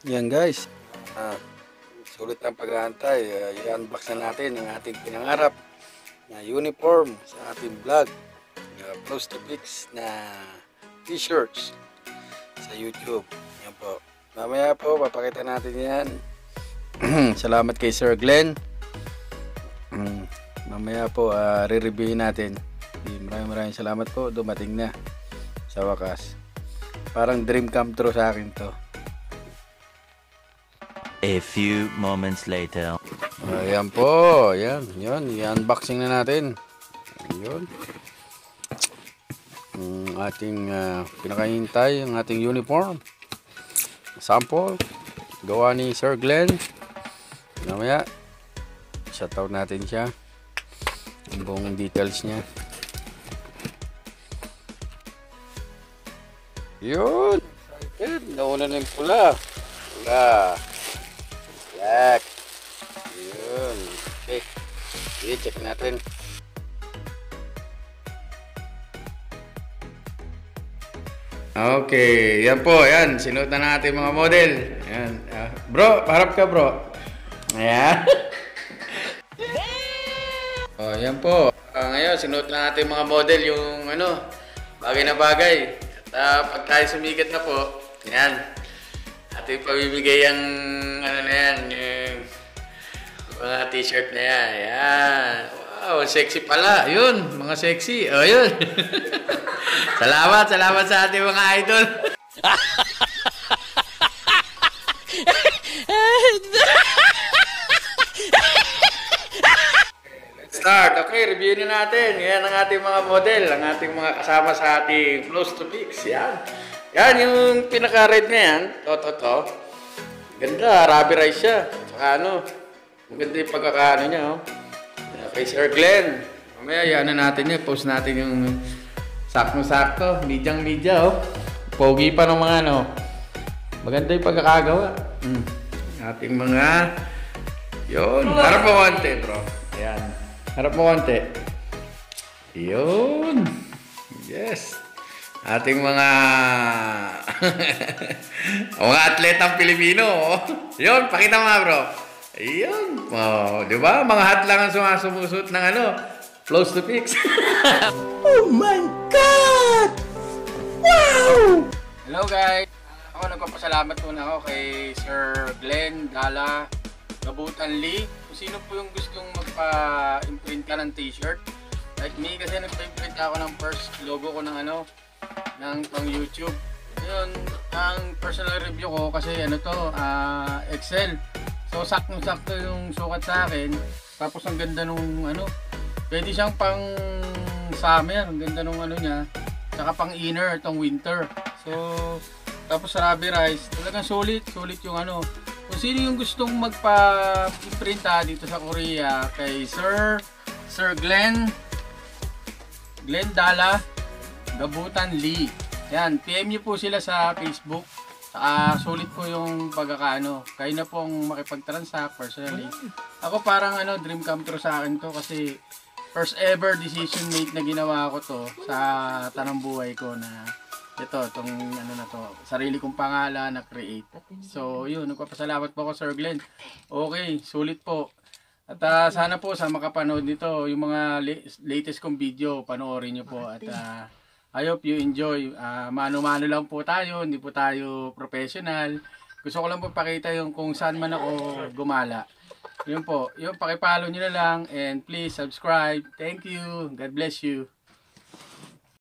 Yan guys, ah, sulit ang pag-aantay. I-unbox na natin ang ating pinangarap na uniform sa ating vlog. Close to fix na t-shirts sa YouTube. Yan po. Mamaya po, papakita natin yan. Salamat kay Sir Glenn. Mamaya po, re-reviewin natin. Maraming salamat po. Dumating na sa wakas. Parang dream come true sa akin to. A few moments later. Ayan po, ayan, yun, i-unboxing na natin. Ayun. Ang ating pinakahintay, ang ating uniform. Sample, gawa ni Sir Glenn. Mamaya, shoutout natin siya. Ang buong details niya. Yun, excited. Nauna na yung pula. Pula. Black. Yun. Okay. Sige, check natin. Okay. Yan po. Yan. Sinuot na natin mga model. Yan. Bro, harap ka bro. Ayan. Oh, yan po. Ngayon, sinuot na natin mga model yung ano, bagay na bagay. At pag tayo sumikat na po, yan. Ating pabibigay ang ano na yan, yung mga t-shirt na yan. Yan. Wow, sexy pala. Yun, mga sexy. O, yun. Salamat sa ating mga idol. Let's start. Okay, review na natin. Yan ang ating mga model, ang ating mga kasama sa ating close to fix. Yan. Yan, yung pinaka-red na yan. To. Ganda, rubber rice siya. Saka ano, maganda yung pagkakaano niya, oh. Kay Sir Glenn. Mamaya, yan na natin yun. Post natin yung sakto-sakto. Media, oh. Pogi pa ng mga ano. Maganda yung pagkakagawa. Ating mga, yun. Harap mo konti, bro. Ayan. Harap mo konti. Yun. Yes. Ating mga mga atletang Pilipino. Oh. Yun, pakita mo nga, bro. Ayun. Oh, 'di ba? Mga hat lang ang sumusut ng ano, close to fix. Oh my God! Wow! Hello guys. Ako nagpapasalamat muna ako kay Sir Glenn Dala Gabutan Lee. Kung sino po yung gustong magpa-imprint ka ng t-shirt. Like me, kasi nagpa-imprint ako ng first logo ko ng ano, ng pang YouTube. Yun, ang personal review ko kasi ano to, Excel. So sakto yung sukat sa akin. Tapos ang ganda nung ano, pwede siyang pang summer, ang ganda nung ano niya. Saka pang inner itong winter. So tapos rubber rice, talagang solid yung ano. Kung sino yung gustong magpa-print dito sa Korea kay Sir Glenn Dala Gabutan Lee. Yan, PM niyo po sila sa Facebook. Sulit po yung pagkakaano. Kayo na pong makipag-transact personally. Ako parang ano, dream come true sa akin to kasi first ever decision made na ginawa ko to sa tanang buhay ko na itong ano na to, sarili kong pangalan na create. So, yun, nagpapasalamat po ako Sir Glenn. Okay, sulit po. At sana po sa makapanood nito, yung mga latest kong video, panoorin nyo po. At I hope you enjoy. Mano-mano lang po tayo, hindi po tayo professional. Gusto ko lang po pakita yung kung saan man ako gumala. Yun po, yung pakipollow nyo na lang and please subscribe. Thank you. God bless you.